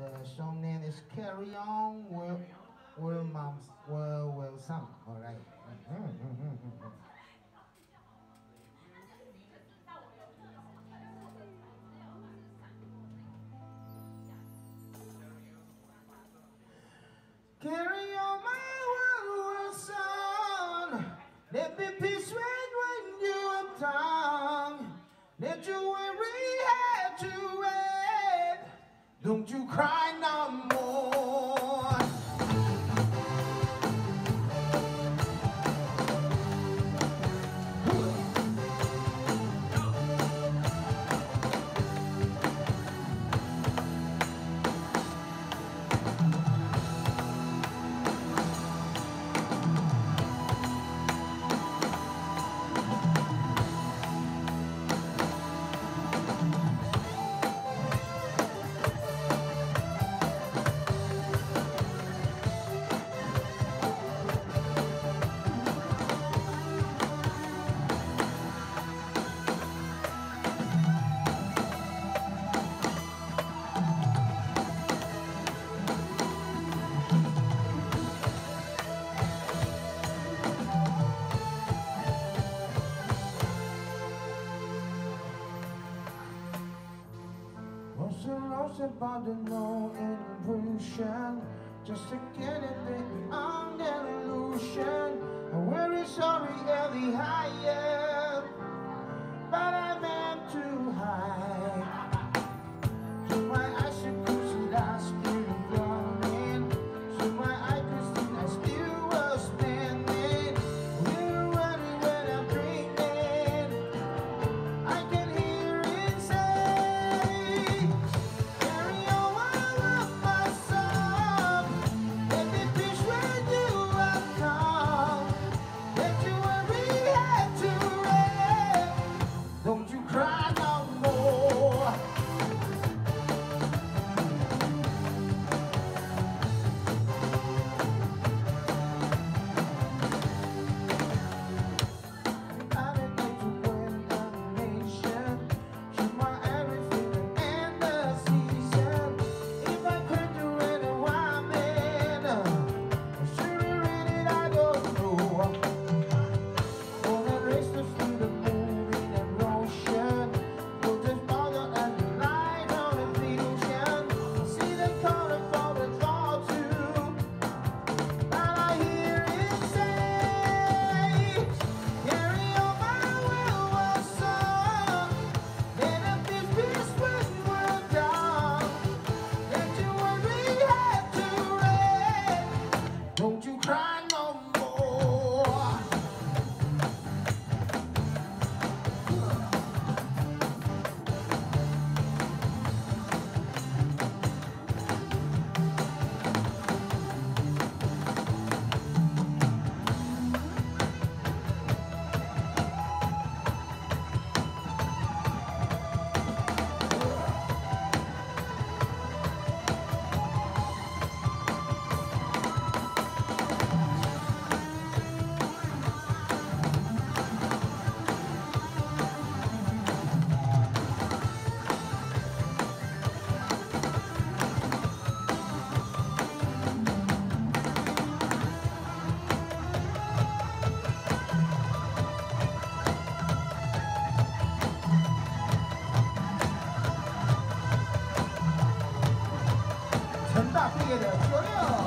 The song name is Carry On Will Moms Will Song. All right. Carry on my world son. Let me peace when you're down. Let your worry have to wait. Don't you cry no more. Lost about the no illusion, just to get it beyond an illusion. I'm very sorry, Ellie, I am, but I meant too high. So my eyes should see that still running. So my eyes could see that still was spinning. We're running when I'm dreaming. I can hear it say, carry on, I love my song. Let me fish when you are calm. Let you worry had to rest. Don't you cry no more. Don't you cry no more.成大毕业的所有。